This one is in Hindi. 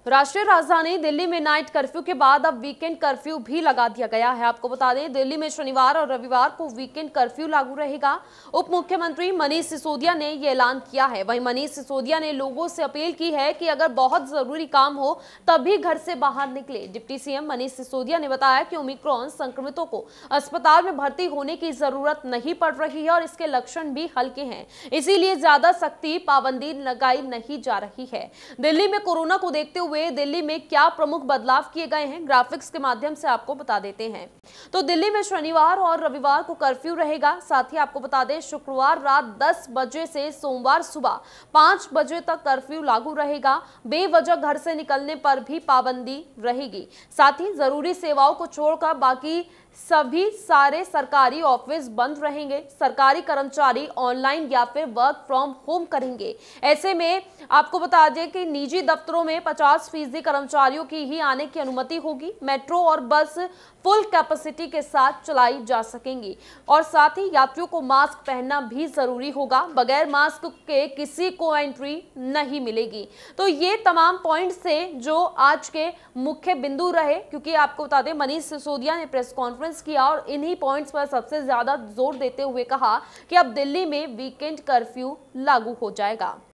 राष्ट्रीय राजधानी दिल्ली में नाइट कर्फ्यू के बाद अब वीकेंड कर्फ्यू भी लगा दिया गया है। आपको बता दें, दिल्ली में शनिवार और रविवार को वीकेंड कर्फ्यू लागू रहेगा। उप मुख्यमंत्री मनीष सिसोदिया ने यह ऐलान किया है। वहीं मनीष सिसोदिया ने लोगों से अपील की है कि अगर बहुत जरूरी काम हो तभी घर से बाहर निकले। डिप्टी सीएम मनीष सिसोदिया ने बताया कि ओमिक्रॉन संक्रमितों को अस्पताल में भर्ती होने की जरूरत नहीं पड़ रही है और इसके लक्षण भी हल्के हैं, इसीलिए ज्यादा सख्ती पाबंदी लगाई नहीं जा रही है। दिल्ली में कोरोना को देखते हुए दिल्ली में क्या प्रमुख बदलाव किए गए हैं, ग्राफिक्स के माध्यम से आपको बता देते हैं। तो दिल्ली में शनिवार और रविवार को कर्फ्यू रहेगा। साथ ही आपको बता दें, शुक्रवार रात 10 बजे से सोमवार सुबह 5 बजे तक कर्फ्यू लागू रहेगा। बेवजह घर से निकलने पर भी पाबंदी रहेगी। साथ ही जरूरी सेवाओं को छोड़कर बाकी सभी सारे सरकारी ऑफिस बंद रहेंगे। सरकारी कर्मचारी ऑनलाइन या फिर वर्क फ्रॉम होम करेंगे। ऐसे में आपको बता दें कि निजी दफ्तरों में 50% कर्मचारियों की ही आने की अनुमति होगी। मेट्रो और बस फुल कैपेसिटी के साथ चलाई जा सकेंगी और साथ ही यात्रियों को मास्क पहनना भी जरूरी होगा। बगैर मास्क के किसी को एंट्री नहीं मिलेगी। तो ये तमाम पॉइंट्स थे जो आज के मुख्य बिंदु रहे, क्योंकि आपको बता दें मनीष सिसोदिया ने प्रेस कॉन्फ्रेंस किया और इन्हीं पॉइंट्स पर सबसे ज्यादा जोर देते हुए कहा कि अब दिल्ली में वीकेंड कर्फ्यू लागू हो जाएगा।